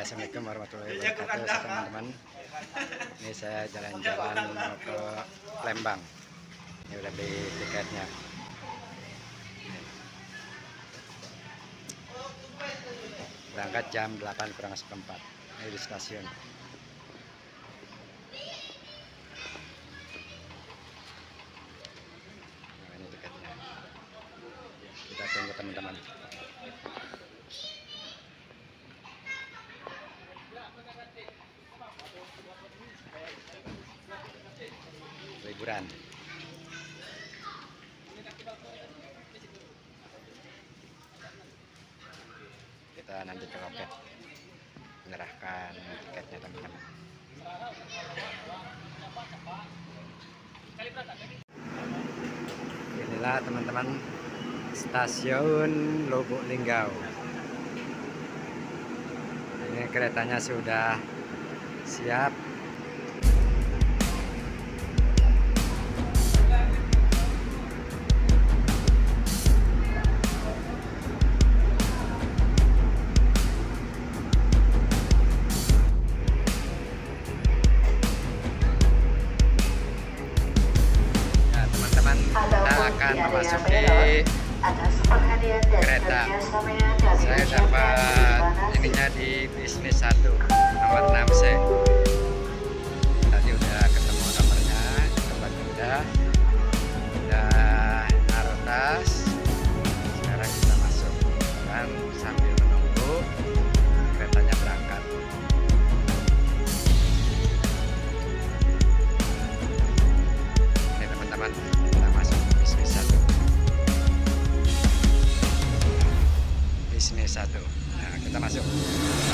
Assalamualaikum warahmatullahi wabarakatuh teman-teman. Ini saya jalan-jalan mau ke Lembang. Ini udah beli tiketnya. Berangkat jam 8 kurang seperempat. Ini di stasiun. Nah, ini tiketnya. Kita tunggu teman-teman. Liburan. Kita nanti ke loket menyerahkan tiketnya teman-teman. Inilah teman-teman stasiun Lubuk Linggau. Ini keretanya sudah siap. Akan memasuki kereta. Saya dapat ininya di bisnis 1 nomor 6C. Tadi udah ketemu nomornya, tempat udah naruh tas. Sekarang kita masuk dan sambil menunggu keretanya berangkat. Ini teman-teman, kita masuk bisnis 1. Nah, kita masuk.